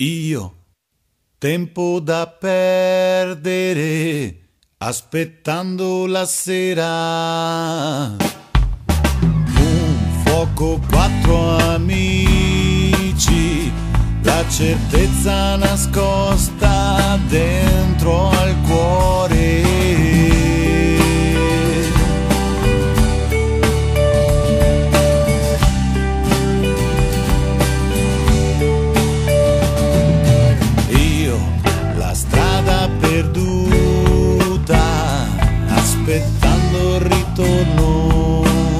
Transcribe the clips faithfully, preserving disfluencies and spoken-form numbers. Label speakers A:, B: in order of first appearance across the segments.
A: Io, tempo da perdere, aspettando la sera. Un fuoco, quattro amici, la certezza nascosta dentro al cuore. Aspettando il ritorno,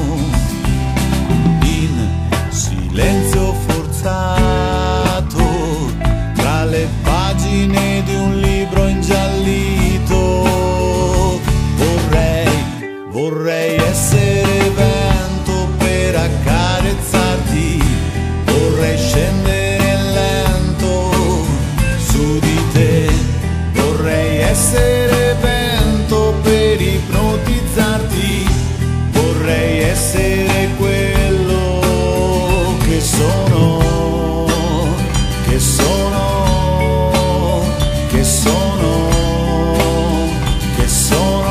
A: in silenzio forzato, tra le pagine di un libro ingiallito. Vorrei, vorrei essere vento per accarezzarti, vorrei scendere lento su di te, vorrei essere vento per ipnotizzarti, vorrei essere quello che sono, che sono, che sono, che sono.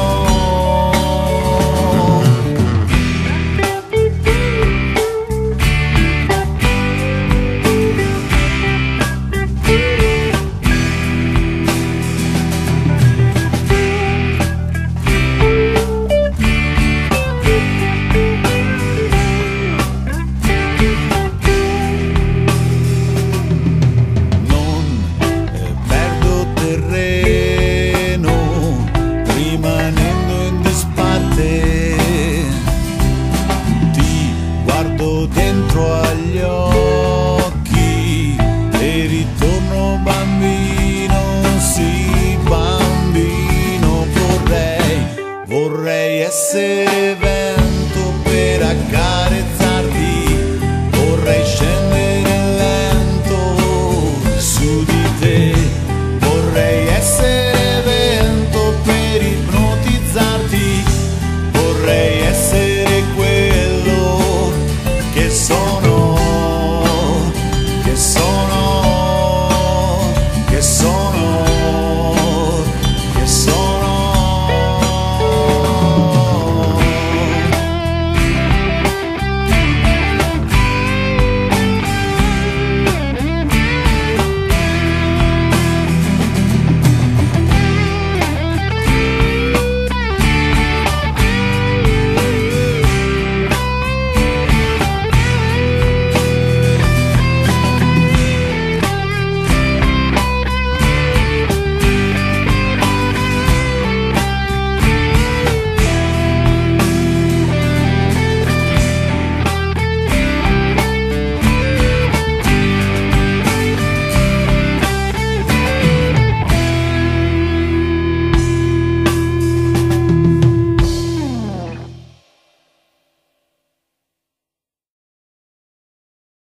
A: Dentro agli occhi e ritorno bambino, sì bambino. Vorrei, vorrei essere vero.